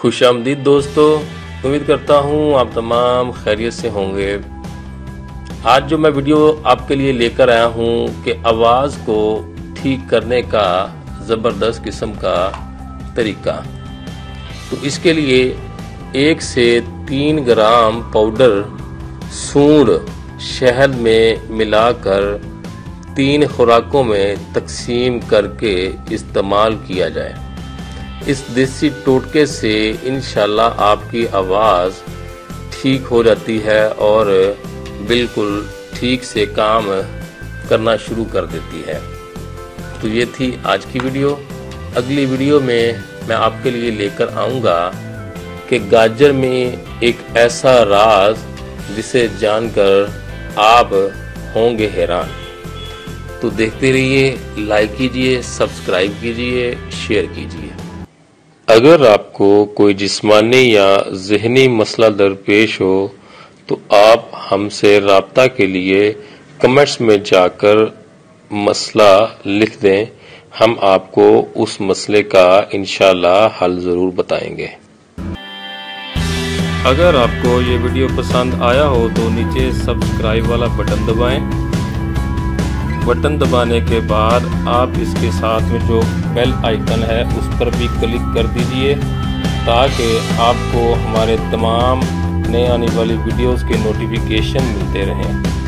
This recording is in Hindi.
खुशामदीद दोस्तों, उम्मीद करता हूँ आप तमाम खैरियत से होंगे। आज जो मैं वीडियो आपके लिए लेकर आया हूँ कि आवाज़ को ठीक करने का ज़बरदस्त किस्म का तरीका। तो इसके लिए 1 से 3 ग्राम पाउडर सूंड शहद में मिलाकर 3 खुराकों में तकसीम करके इस्तेमाल किया जाए। इस देसी टोटके से इंशाल्लाह आपकी आवाज़ ठीक हो जाती है और बिल्कुल ठीक से काम करना शुरू कर देती है। तो ये थी आज की वीडियो। अगली वीडियो में मैं आपके लिए लेकर आऊँगा कि गाजर में एक ऐसा राज जिसे जानकर आप होंगे हैरान। तो देखते रहिए, लाइक कीजिए, सब्सक्राइब कीजिए, शेयर कीजिए। अगर आपको कोई जिस्मानी या ज़हनी मसला दरपेश हो तो आप हमसे राब्ता के लिए कमेंट्स में जाकर मसला लिख दें। हम आपको उस मसले का इंशाल्लाह हल ज़रूर बताएंगे। अगर आपको ये वीडियो पसंद आया हो तो नीचे सब्सक्राइब वाला बटन दबाएं। बटन दबाने के बाद आप इसके साथ में जो बेल आइकन है उस पर भी क्लिक कर दीजिए ताकि आपको हमारे तमाम नए आने वाली वीडियोस के नोटिफिकेशन मिलते रहें।